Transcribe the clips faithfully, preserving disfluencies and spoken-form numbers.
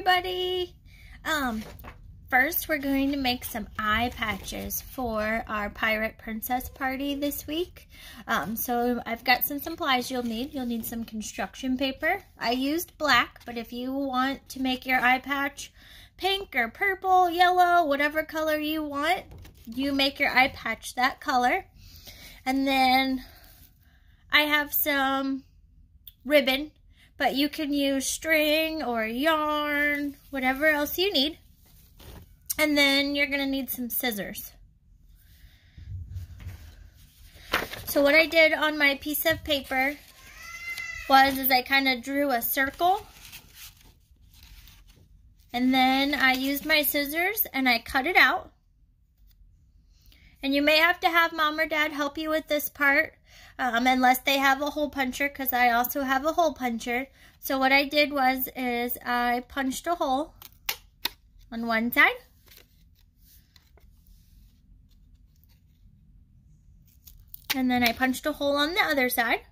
everybody. Um, first we're going to make some eye patches for our Pirate Princess party this week. Um, so I've got some supplies you'll need. You'll need some construction paper. I used black, but if you want to make your eye patch pink or purple, yellow, whatever color you want, you make your eye patch that color. And then I have some ribbon, but you can use string or yarn, whatever else you need. And then you're gonna need some scissors. So what I did on my piece of paper was is I kind of drew a circle, and then I used my scissors and I cut it out. And you may have to have mom or dad help you with this part, um, unless they have a hole puncher, because I also have a hole puncher. So what I did was is I punched a hole on one side. And then I punched a hole on the other side.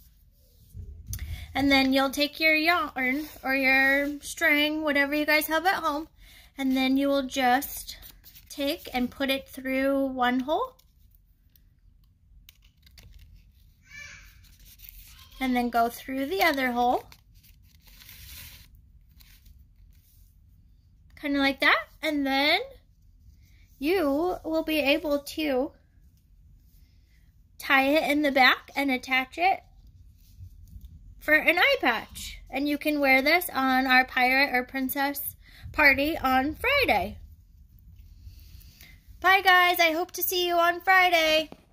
And then you'll take your yarn or your string, whatever you guys have at home, and then you will just take and put it through one hole. And then go through the other hole. Kind of like that. And then you will be able to tie it in the back and attach it for an eye patch. And you can wear this on our pirate or princess party on Friday. Bye guys, I hope to see you on Friday.